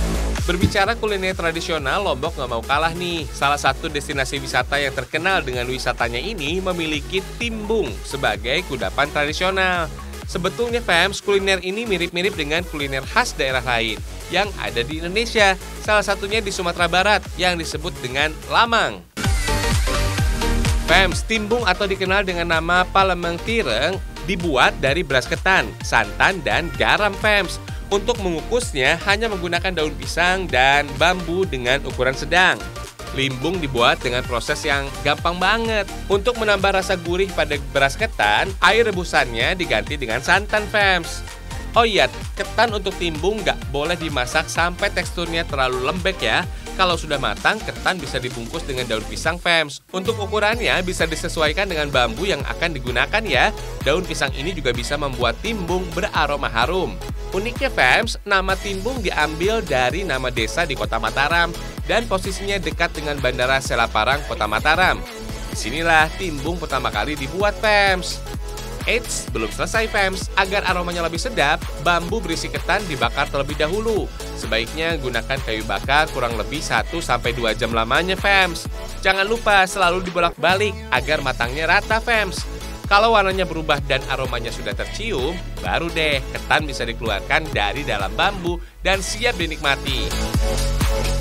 Berbicara kuliner tradisional, Lombok nggak mau kalah nih. Salah satu destinasi wisata yang terkenal dengan wisatanya ini memiliki timbung sebagai kudapan tradisional. Sebetulnya fans, kuliner ini mirip-mirip dengan kuliner khas daerah lain yang ada di Indonesia. Salah satunya di Sumatera Barat yang disebut dengan lamang. Fans, timbung atau dikenal dengan nama palemeng tireng dibuat dari beras ketan, santan, dan garam fans. Untuk mengukusnya hanya menggunakan daun pisang dan bambu dengan ukuran sedang. Limbung dibuat dengan proses yang gampang banget. Untuk menambah rasa gurih pada beras ketan, air rebusannya diganti dengan santan fams. Oh iya, ketan untuk timbung nggak boleh dimasak sampai teksturnya terlalu lembek ya. Kalau sudah matang, ketan bisa dibungkus dengan daun pisang fams. Untuk ukurannya bisa disesuaikan dengan bambu yang akan digunakan ya. Daun pisang ini juga bisa membuat timbung beraroma harum. Uniknya fams, nama timbung diambil dari nama desa di Kota Mataram dan posisinya dekat dengan Bandara Selaparang, Kota Mataram. Disinilah timbung pertama kali dibuat fams. Eits, belum selesai fams. Agar aromanya lebih sedap, bambu berisi ketan dibakar terlebih dahulu. Sebaiknya gunakan kayu bakar kurang lebih 1-2 jam lamanya fams. Jangan lupa selalu dibolak-balik agar matangnya rata fams. Kalau warnanya berubah dan aromanya sudah tercium, baru deh ketan bisa dikeluarkan dari dalam bambu dan siap dinikmati.